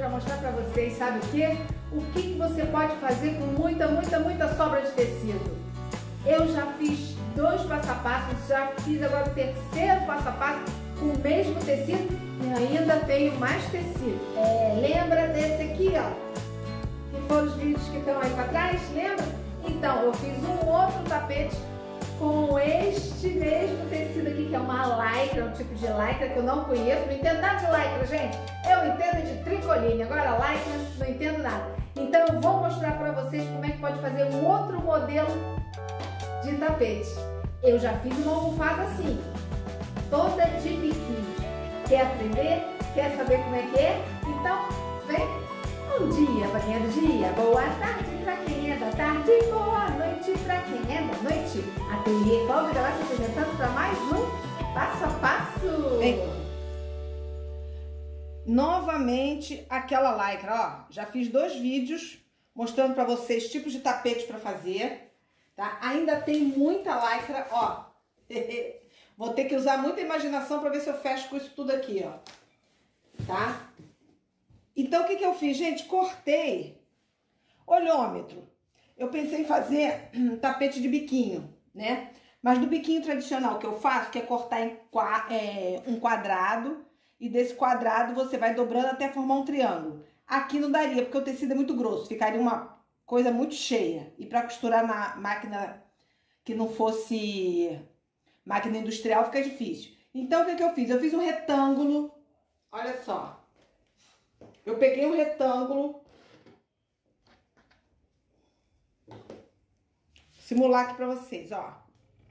mostrar pra vocês, sabe o quê? O que você pode fazer com muita sobra de tecido. Eu já fiz 2 passo a passo, já fiz agora o 3º passo a passo com o mesmo tecido e ainda tenho mais tecido. Lembra desse aqui, ó? Que foram os vídeos que estão aí pra trás, lembra? Então, eu fiz um outro tapete com este mesmo tecido aqui, que é uma lycra, um tipo de lycra que eu não conheço. Não entendo nada de lycra, gente. Eu entendo de tricoline, agora lycra não entendo nada. Então eu vou mostrar pra vocês como é que pode fazer um outro modelo de tapete. Eu já fiz uma almofada assim, toda de biquinho. Quer aprender? Quer saber como é que é? Então, vem! Bom dia pra quem é do dia, boa tarde pra quem é da tarde, boa noite pra quem é da noite. Ateliê Cláudia Galassi apresentando para mais um Passo a Passo. Vem. Novamente aquela lycra, ó. Já fiz 2 vídeos mostrando pra vocês tipos de tapete pra fazer, tá? Ainda tem muita lycra, ó. Vou ter que usar muita imaginação pra ver se eu fecho com isso tudo aqui, ó. Tá? Então, o que eu fiz? Gente, cortei olhômetro. Eu pensei em fazer um tapete de biquinho, né? Mas do biquinho tradicional que eu faço, que é cortar em um quadrado, e desse quadrado você vai dobrando até formar um triângulo. Aqui não daria, porque o tecido é muito grosso, ficaria uma coisa muito cheia. E para costurar na máquina que não fosse máquina industrial fica difícil. Então, o que eu fiz? Eu fiz um retângulo, olha só. Eu peguei um retângulo, simular aqui pra vocês, ó.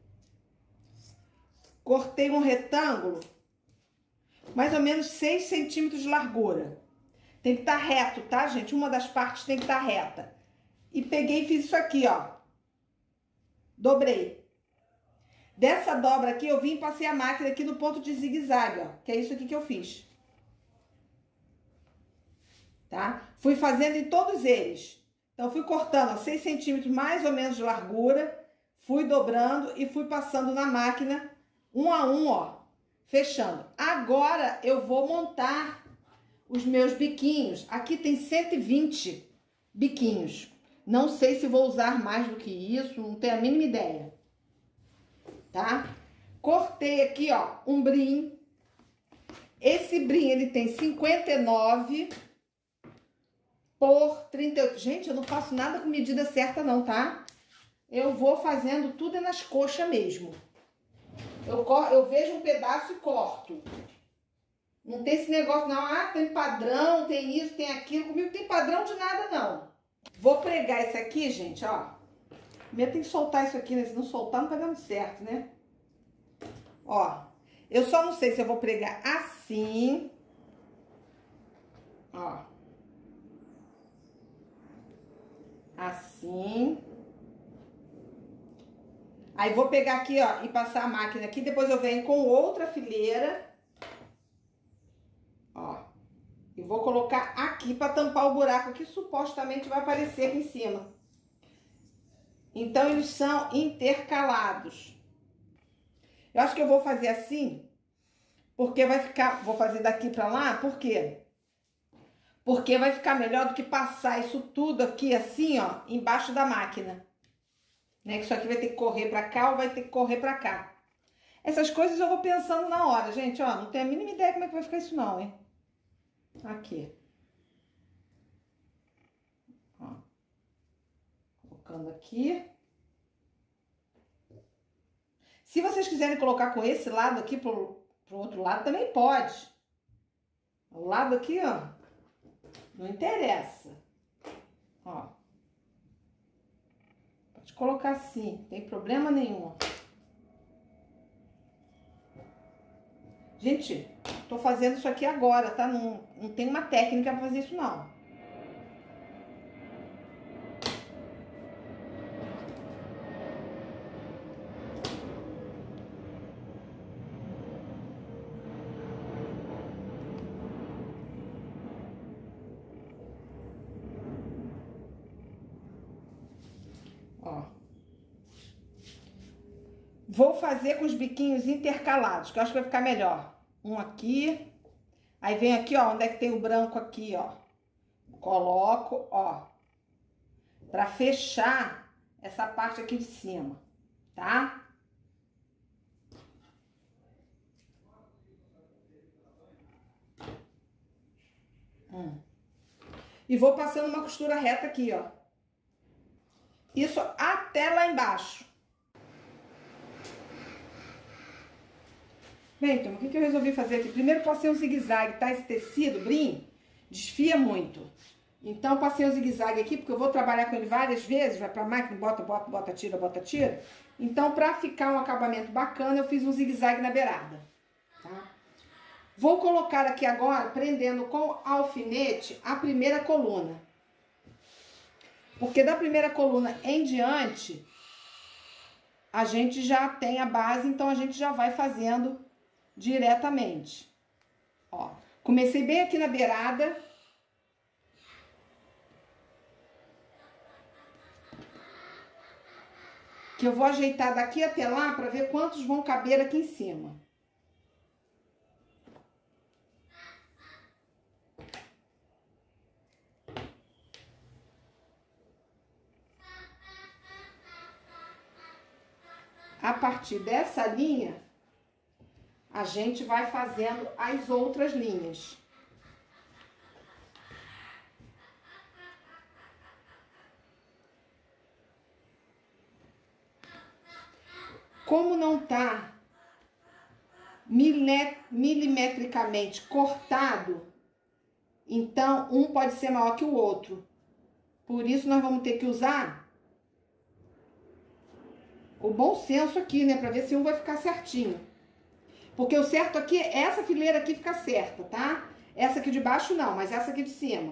Cortei um retângulo, mais ou menos 6 centímetros de largura. Tem que estar reto, tá, gente? Uma das partes tem que estar reta. E peguei e fiz isso aqui, ó. Dobrei. Dessa dobra aqui, eu vim e passei a máquina aqui no ponto de zigue-zague, ó. Que é isso aqui que eu fiz. Tá? Fui fazendo em todos eles. Então, fui cortando, ó, 6 centímetros mais ou menos de largura, fui dobrando e fui passando na máquina, um a um, ó, fechando. Agora, eu vou montar os meus biquinhos. Aqui tem 120 biquinhos. Não sei se vou usar mais do que isso, não tenho a mínima ideia. Tá? Cortei aqui, ó, um brim. Esse brim, ele tem 59 por 38. Gente, eu não faço nada com medida certa não, tá? Eu vou fazendo tudo nas coxas mesmo. Eu vejo um pedaço e corto. Não tem esse negócio não, ah, tem padrão, tem isso, tem aquilo. Comigo não tem padrão de nada não. Vou pregar esse aqui, gente, ó. Primeiro tem que soltar isso aqui, né? Se não soltar não vai dando certo, né? Ó, eu só não sei se eu vou pregar assim. Ó. Assim. Aí vou pegar aqui, ó, e passar a máquina aqui. Depois eu venho com outra fileira. Ó. E vou colocar aqui pra tampar o buraco que supostamente vai aparecer aqui em cima. Então, eles são intercalados. Eu acho que eu vou fazer assim, porque vai ficar... Vou fazer daqui pra lá, por quê? Porque vai ficar melhor do que passar isso tudo aqui, assim, ó, embaixo da máquina. Né? Que isso aqui vai ter que correr pra cá ou vai ter que correr pra cá. Essas coisas eu vou pensando na hora, gente, ó. Não tenho a mínima ideia como é que vai ficar isso não, hein? Aqui. Ó. Colocando aqui. Se vocês quiserem colocar com esse lado aqui pro outro lado, também pode. O lado aqui, ó. Não interessa. Ó. Pode colocar assim, não tem problema nenhum. Gente, tô fazendo isso aqui agora, tá? Não tem uma técnica pra fazer isso, não. Ó. Vou fazer com os biquinhos intercalados, que eu acho que vai ficar melhor. Um aqui. Aí vem aqui, ó, onde é que tem o branco aqui, ó. coloco, ó, pra fechar essa parte aqui de cima, tá? E vou passando uma costura reta aqui, ó. Isso até lá embaixo. Bem, então, o que eu resolvi fazer aqui? Primeiro passei um zigue-zague, tá? Esse tecido, brim, desfia muito. Então, passei um zigue-zague aqui, porque eu vou trabalhar com ele várias vezes, vai pra máquina, bota, tira, bota, tira. Então, pra ficar um acabamento bacana, eu fiz um zigue-zague na beirada, tá? Vou colocar aqui agora, prendendo com alfinete, a primeira coluna. Porque da primeira coluna em diante, a gente já tem a base, então a gente já vai fazendo diretamente. Ó, comecei bem aqui na beirada. Que eu vou ajeitar daqui até lá para ver quantos vão caber aqui em cima. A partir dessa linha, a gente vai fazendo as outras linhas. Como não tá milimetricamente cortado, então um pode ser maior que o outro. Por isso nós vamos ter que usar o bom senso aqui, né? Pra ver se um vai ficar certinho. Porque o certo aqui, essa fileira aqui fica certa, tá? Essa aqui de baixo não, mas essa aqui de cima.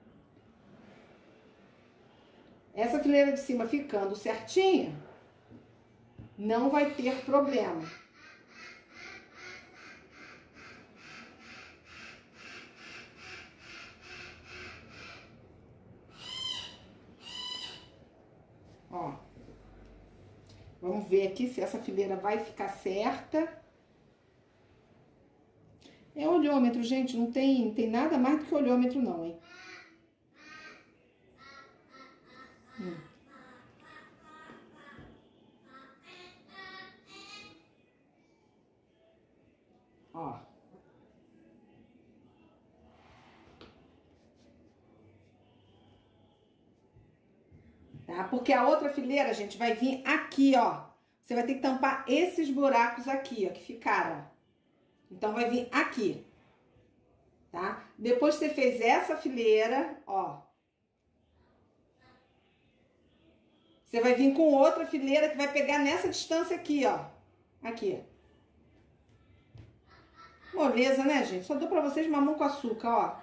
Essa fileira de cima ficando certinha, não vai ter problema. Ó. Vamos ver aqui se essa fileira vai ficar certa. É olhômetro, gente, não tem nada mais do que olhômetro não, hein? Ó. Tá? Porque a outra fileira, gente, vai vir aqui, ó. Você vai ter que tampar esses buracos aqui, ó, que ficaram. Então, vai vir aqui, tá? Depois que você fez essa fileira, ó. Você vai vir com outra fileira que vai pegar nessa distância aqui, ó. Aqui. Moleza, né, gente? Só dou pra vocês mamão com açúcar, ó.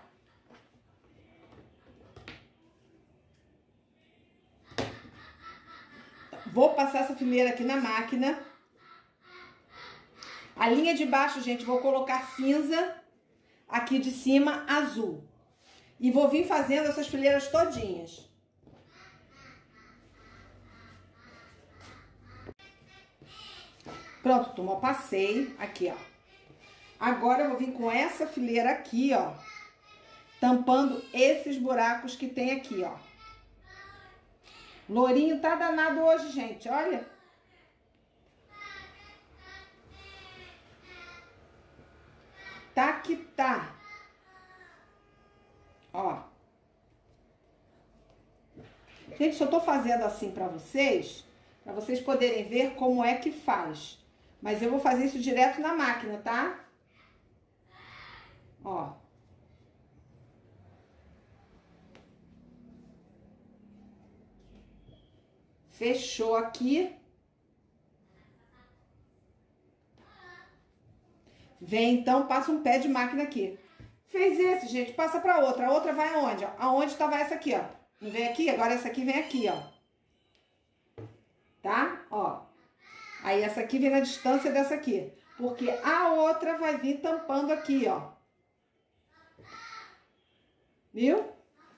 Vou passar essa fileira aqui na máquina. A linha de baixo, gente, vou colocar cinza. Aqui de cima, azul. E vou vir fazendo essas fileiras todinhas. Pronto, turma, passei aqui, ó. Agora eu vou vir com essa fileira aqui, ó. Tampando esses buracos que tem aqui, ó. Lourinho tá danado hoje, gente, olha. Tá que tá. Ó. Gente, só tô fazendo assim pra vocês poderem ver como é que faz. Mas eu vou fazer isso direto na máquina, tá? Ó. Fechou aqui. Vem, então, passa um pé de máquina aqui. Fez esse, gente, passa pra outra. A outra vai aonde? Ó? Aonde tava essa aqui, ó. Não vem aqui? Agora essa aqui vem aqui, ó. Tá? Ó. Aí essa aqui vem na distância dessa aqui. Porque a outra vai vir tampando aqui, ó. Viu?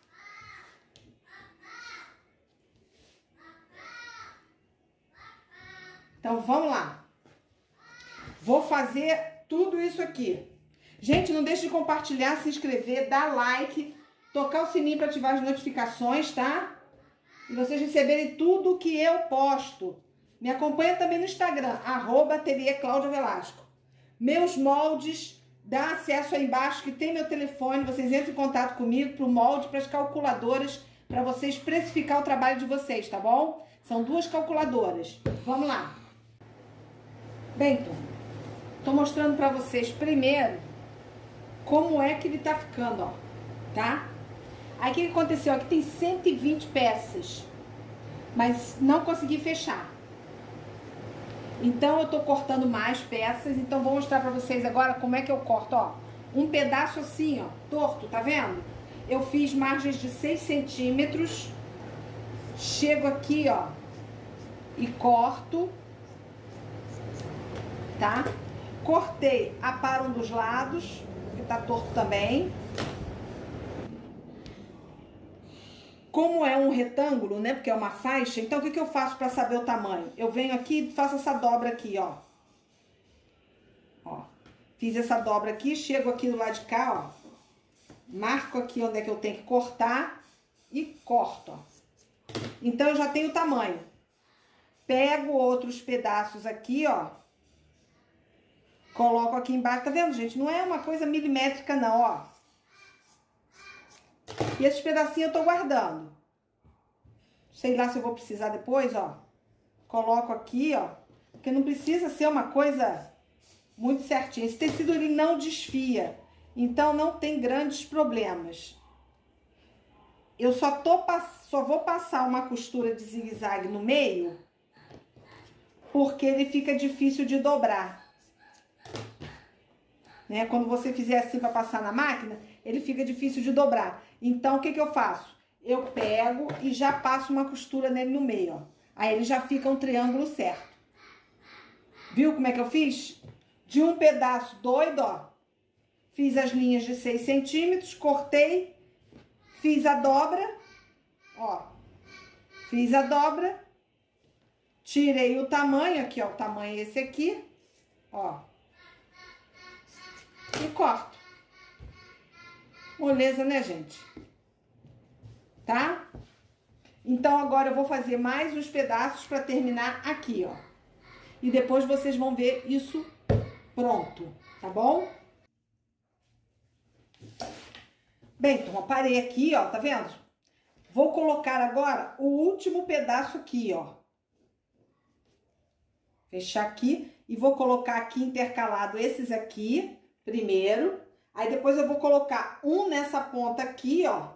Então, vamos lá. Vou fazer tudo isso aqui. Gente, não deixe de compartilhar, se inscrever, dar like. tocar o sininho para ativar as notificações, tá? E vocês receberem tudo que eu posto. Me acompanha também no Instagram, @ateliê_claudia_velasco. Meus moldes, dá acesso aí embaixo que tem meu telefone, vocês entram em contato comigo para o molde, para as calculadoras, para vocês precificar o trabalho de vocês, tá bom? São 2 calculadoras. Vamos lá. Bem, tô mostrando para vocês primeiro como é que ele tá ficando, ó, tá? Aí o que aconteceu? Aqui tem 120 peças, mas não consegui fechar. Então eu tô cortando mais peças, então vou mostrar pra vocês agora como é que eu corto, ó. Um pedaço assim, ó, torto, tá vendo? Eu fiz margens de 6 centímetros, chego aqui, ó, e corto, tá? Cortei, aparo um dos lados, que tá torto também. Como é um retângulo, né, porque é uma faixa, então o que eu faço para saber o tamanho? Eu venho aqui e faço essa dobra aqui, ó. Ó, fiz essa dobra aqui, chego aqui do lado de cá, ó. Marco aqui onde é que eu tenho que cortar e corto, ó. Então, eu já tenho o tamanho. Pego outros pedaços aqui, ó. Coloco aqui embaixo, tá vendo, gente? Não é uma coisa milimétrica, não, ó. E esses pedacinhos eu tô guardando. Sei lá se eu vou precisar depois, ó. Coloco aqui, ó. Porque não precisa ser uma coisa muito certinha. Esse tecido, ele não desfia. Então, não tem grandes problemas. Eu só vou passar uma costura de zigue-zague no meio, porque ele fica difícil de dobrar. Né? Quando você fizer assim para passar na máquina, ele fica difícil de dobrar. Então, o que eu faço? Eu pego e já passo uma costura nele no meio, ó. Aí ele já fica um triângulo certo. Viu como é que eu fiz? De um pedaço doido, ó. Fiz as linhas de 6 centímetros, cortei, fiz a dobra, ó. Fiz a dobra, tirei o tamanho, aqui, ó, o tamanho é esse aqui, ó. E corto. Moleza, né, gente? Tá? Então, agora eu vou fazer mais uns pedaços para terminar aqui, ó. E depois vocês vão ver isso pronto, tá bom? Bem, então, eu parei aqui, ó, tá vendo? Vou colocar agora o último pedaço aqui, ó. Fechar aqui e vou colocar aqui intercalado esses aqui primeiro. Aí depois eu vou colocar um nessa ponta aqui, ó.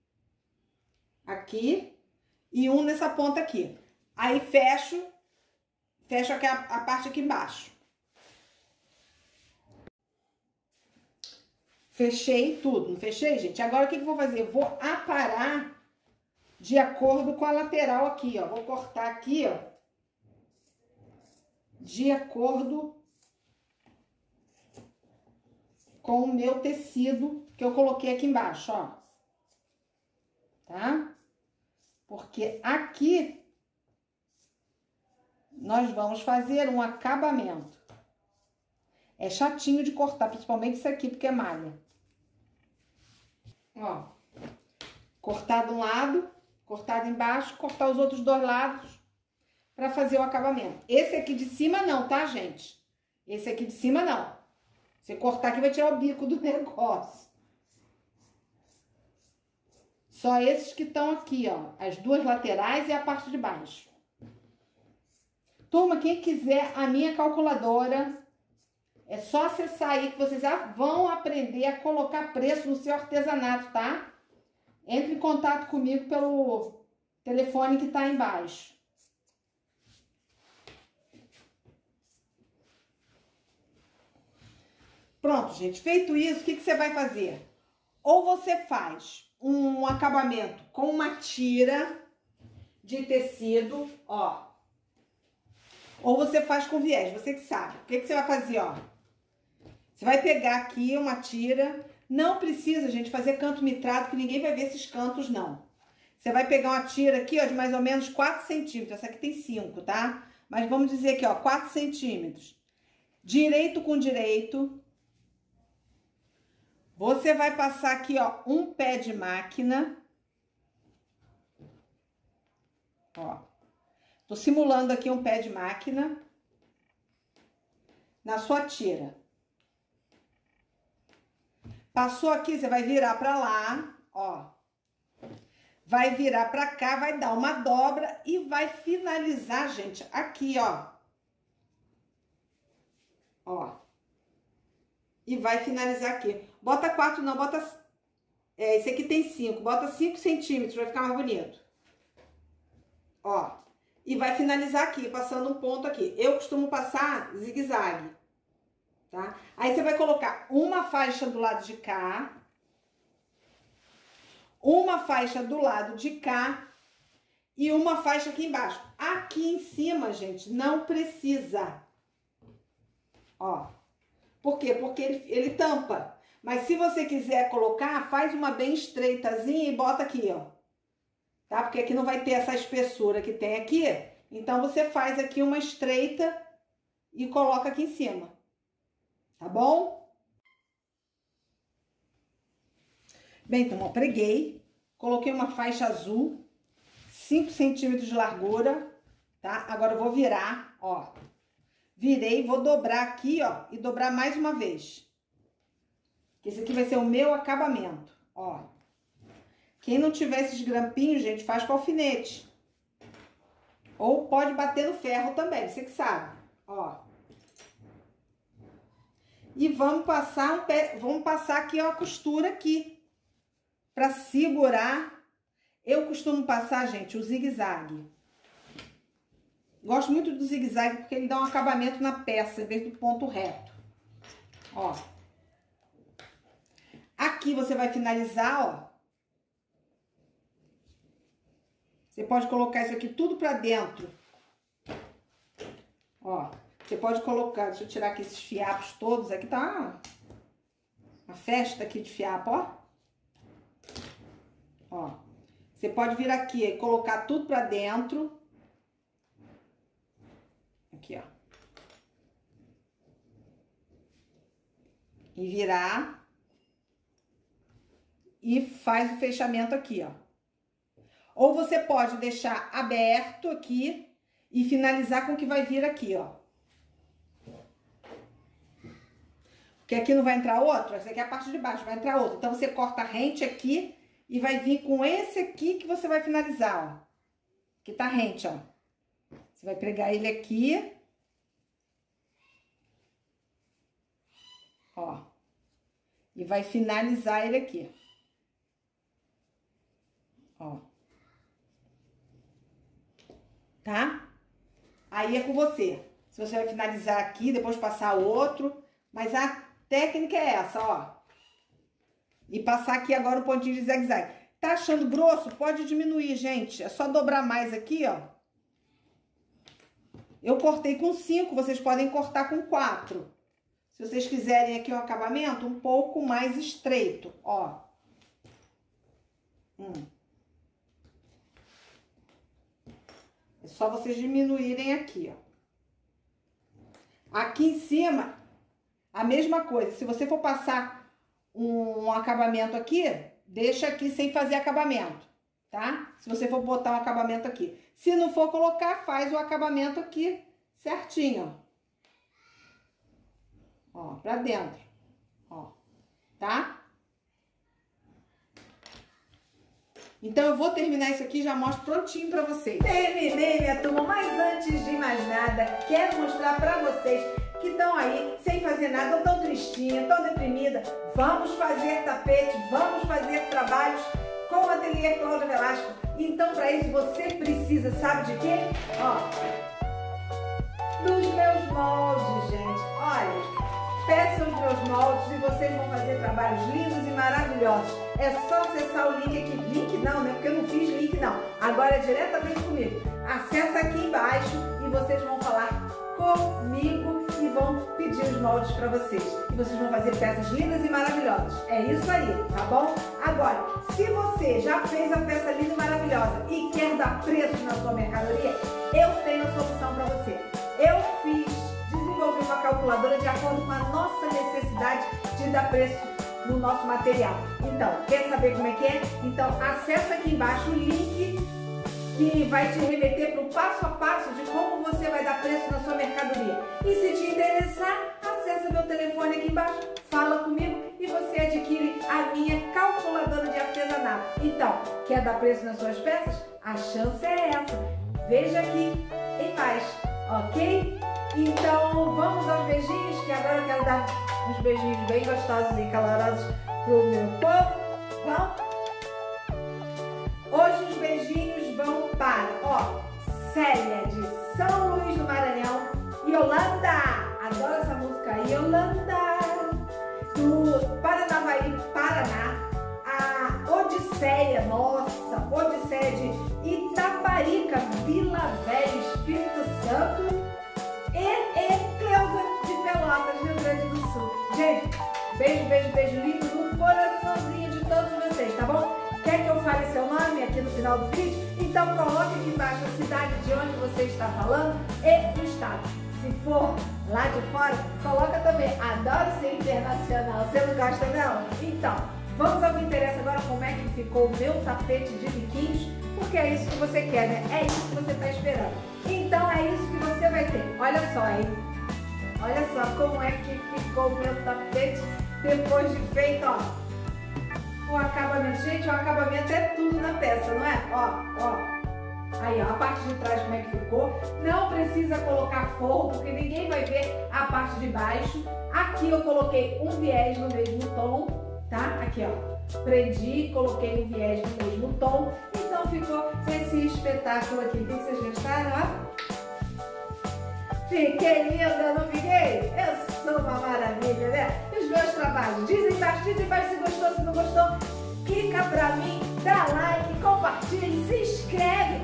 Aqui. E um nessa ponta aqui. Aí fecho aqui a parte aqui embaixo. Fechei tudo, não fechei, gente? Agora, o que eu vou fazer? Eu vou aparar de acordo com a lateral aqui, ó. Vou cortar aqui, ó. De acordo com o meu tecido que eu coloquei aqui embaixo, ó. Tá? Porque aqui nós vamos fazer um acabamento. É chatinho de cortar, principalmente isso aqui, porque é malha. Ó, cortar de um lado, cortar embaixo, cortar os outros 2 lados para fazer o acabamento. Esse aqui de cima não, tá, gente? Esse aqui de cima não. Você cortar aqui vai tirar o bico do negócio. Só esses que estão aqui, ó. As 2 laterais e a parte de baixo. Turma, quem quiser a minha calculadora, é só acessar aí que vocês já vão aprender a colocar preço no seu artesanato, tá? Entre em contato comigo pelo telefone que tá aí embaixo. Pronto, gente. Feito isso, o que você vai fazer? Ou você faz um acabamento com uma tira de tecido, ó. Ou você faz com viés, você que sabe. O que você vai fazer, ó? Você vai pegar aqui uma tira. Não precisa, gente, fazer canto mitrado, que ninguém vai ver esses cantos, não. Você vai pegar uma tira aqui, ó, de mais ou menos 4 centímetros. Essa aqui tem 5, tá? Mas vamos dizer aqui, ó, 4 centímetros. Direito com direito. Você vai passar aqui, ó, um pé de máquina. Ó. Tô simulando aqui um pé de máquina na sua tira. Passou aqui, você vai virar pra lá, ó. Vai virar pra cá, vai dar uma dobra e vai finalizar, gente, aqui, ó. Ó. E vai finalizar aqui. Bota 4 não, bota... esse aqui tem 5. Bota 5 centímetros, vai ficar mais bonito. Ó. E vai finalizar aqui, passando um ponto aqui. Eu costumo passar zigue-zague, tá? Aí você vai colocar uma faixa do lado de cá. Uma faixa do lado de cá. E uma faixa aqui embaixo. Aqui em cima, gente, não precisa. Ó. Por quê? Porque ele tampa. Mas se você quiser colocar, faz uma bem estreitazinha e bota aqui, ó. Tá? Porque aqui não vai ter essa espessura que tem aqui. Então, você faz aqui uma estreita e coloca aqui em cima. Tá bom? Bem, então, ó, preguei. Coloquei uma faixa azul. 5 centímetros de largura. Tá? Agora, eu vou virar, ó. Virei, vou dobrar aqui, ó, e dobrar mais uma vez. Esse aqui vai ser o meu acabamento, ó. Quem não tiver esses grampinhos, gente, faz com alfinete. Ou pode bater no ferro também, você que sabe, ó. E vamos passar vamos passar aqui, ó, a costura aqui. Pra segurar. Eu costumo passar, gente, o zigue-zague. Gosto muito do zigue-zague porque ele dá um acabamento na peça, em vez do ponto reto. Ó. Aqui você vai finalizar, ó. Você pode colocar isso aqui tudo pra dentro. Ó. Você pode colocar, deixa eu tirar aqui esses fiapos todos. Aqui tá uma festa aqui de fiapo, ó. Ó. Você pode vir aqui e colocar tudo pra dentro. Aqui, ó. E virar. E faz o fechamento aqui, ó. Ou você pode deixar aberto aqui e finalizar com o que vai vir aqui, ó. Porque aqui não vai entrar outro, essa aqui é a parte de baixo, vai entrar outro. Então, você corta rente aqui e vai vir com esse aqui que você vai finalizar, ó. Que tá rente, ó. Você vai pregar ele aqui. Ó. E vai finalizar ele aqui. Ó. Tá? Aí é com você. Se você vai finalizar aqui, depois passar outro. Mas a técnica é essa, ó. E passar aqui agora o pontinho de zigue-zague. Tá achando grosso? Pode diminuir, gente. É só dobrar mais aqui, ó. Eu cortei com 5, vocês podem cortar com 4. Se vocês quiserem aqui o acabamento um pouco mais estreito, ó. É só vocês diminuírem aqui, ó. Aqui em cima, a mesma coisa. Se você for passar um acabamento aqui, deixa aqui sem fazer acabamento, tá? Se você for botar um acabamento aqui. Se não for colocar, faz o acabamento aqui certinho, ó. Ó, pra dentro, ó, tá? Então, eu vou terminar isso aqui e já mostro prontinho pra vocês. Terminei, minha turma, mas antes de mais nada, quero mostrar pra vocês que estão aí sem fazer nada, tão tristinha, tão deprimida. Vamos fazer tapete, vamos fazer trabalhos com o Ateliê Cláudia Velasco. Então, pra isso, você precisa, sabe de quê? Ó, dos meus moldes, gente. Olha, peçam os meus moldes e vocês vão fazer trabalhos lindos e maravilhosos. É só acessar o link aqui. Link não, né? Porque eu não fiz link não. Agora é diretamente comigo. Acessa aqui embaixo e vocês vão falar comigo e vão pedir os moldes para vocês. E vocês vão fazer peças lindas e maravilhosas. É isso aí, tá bom? Agora, se você já fez a peça linda e maravilhosa e quer dar preço na sua mercadoria, eu tenho a solução para você. Eu desenvolvi uma calculadora de acordo com a nossa necessidade de dar preço no nosso material. Então, quer saber como é que é? Então, acessa aqui embaixo o link que vai te remeter para o passo a passo de como você vai dar preço na sua mercadoria. E se te interessar, acessa meu telefone aqui embaixo, fala comigo e você adquire a minha calculadora de artesanato. Então, quer dar preço nas suas peças? A chance é essa. Veja aqui embaixo, ok? Então, vamos aos beijinhos, que agora eu quero dar uns beijinhos bem gostosos e calorosos pro meu povo. Vamos? Hoje os beijinhos vão para, Célia de São Luís do Maranhão, Yolanda, adoro essa música, Yolanda, do Paranavaí, Paraná, a Odisseia, nossa, Odisseia de Itaparica, Vila Velha, Espírito Santo, e Cleusa de Pelotas, Rio Grande do Sul. Gente, beijo, beijo, beijo lindo no coraçãozinho de todos vocês, tá bom? Quer que eu fale seu nome aqui no final do vídeo? Então coloque aqui embaixo a cidade de onde você está falando e o estado. Se for lá de fora, coloca também. Adoro ser internacional. Você não gosta não? Então, vamos ao que interessa agora, como é que ficou o meu tapete de biquinhos, porque é isso que você quer, né? É isso que você está esperando. Então é isso que você vai ter. Olha só, hein? Olha só como é que ficou o meu tapete depois de feito, ó. O acabamento, gente, o acabamento é tudo na peça, não é? Ó. Aí, ó, a parte de trás como é que ficou. Não precisa colocar forro, porque ninguém vai ver a parte de baixo. Aqui eu coloquei um viés no mesmo tom, tá? Aqui, ó. Prendi, coloquei um viés no mesmo tom. Então ficou esse espetáculo aqui. O que vocês gostaram, ó? Fiquei linda, não fiquei? Eu sou uma maravilha, né? E os meus trabalhos? Diz embaixo se gostou, se não gostou. Clica pra mim, dá like, compartilha, se inscreve.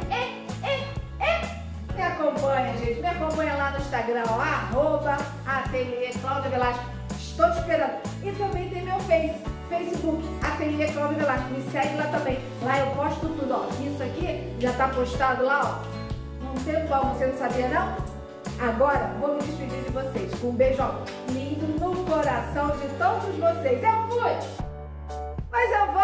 Me acompanha, gente. Me acompanha lá no Instagram, ó, @Ateliê Cláudia Velasco. Estou te esperando. E também tem meu Facebook, Ateliê Cláudia Velasco. Me segue lá também. Lá eu posto tudo, ó. Isso aqui já tá postado lá, ó. Não tem como, você não sabia não? Agora, vou me despedir de vocês com um beijão lindo no coração de todos vocês. Eu fui! Mas eu vou!